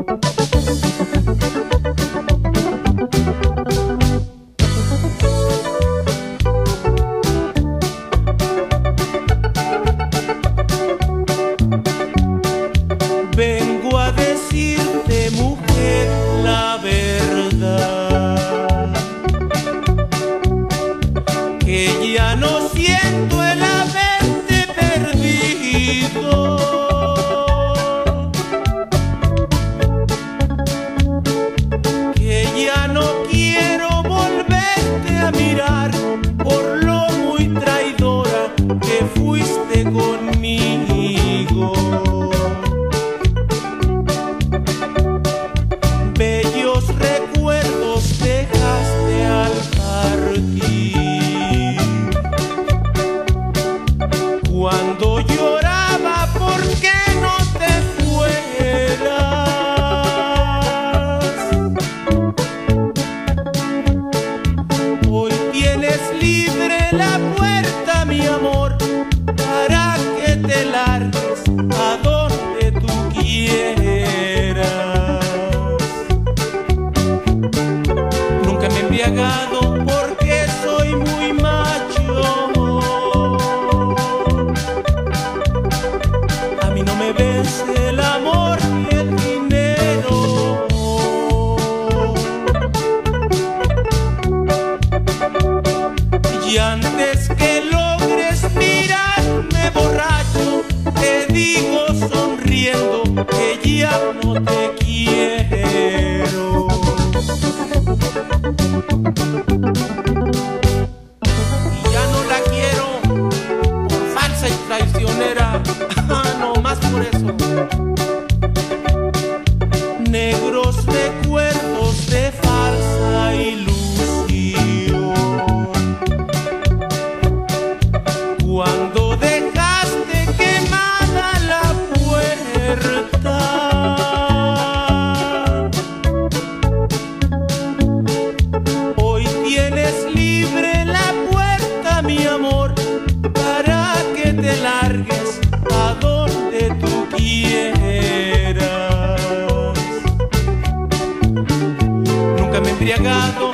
Vengo a decirte, mujer, la verdad, que ya no siento el haberte perdido, que ya no quiero volverte a mirar por lo muy traidora que fuiste conmigo. Bellos recuerdos dejaste al partir, cuando lloraba porque no te fueras. Hoy tienes libre la puerta, mi amor, para que te largues a donde tú quieras. Nunca me he embriagado porque soy muy macho. A mí no me vence el amor ni el dinero. Y antes que logres mirarme borracho, te digo sonriendo que ya no te quiero. Y ya no la quiero por falsa y traicionera. No más por eso. Negros recuerdos de falsa ilusión, cuando dejaste quemada la puerta. Hoy tienes libre la puerta, mi amor, para que te largues a donde tú quieras. Nunca me he embriagado